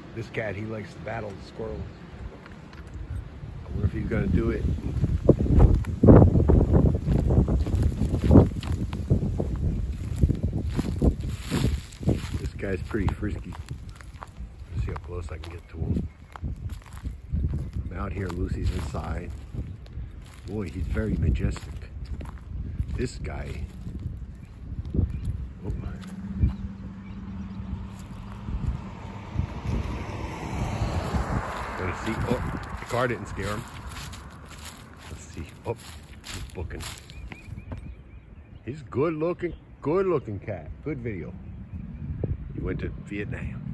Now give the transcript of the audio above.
This cat, he likes to battle the squirrel. I wonder if he's gonna do it. This guy's pretty frisky. Let's see how close I can get to him. I'm out here, Lucy's inside. Boy, he's very majestic. This guy. Oh. Gonna see. Oh, the car didn't scare him. Let's see. Oh, he's booking. He's good looking cat. Good video. He went to Vietnam.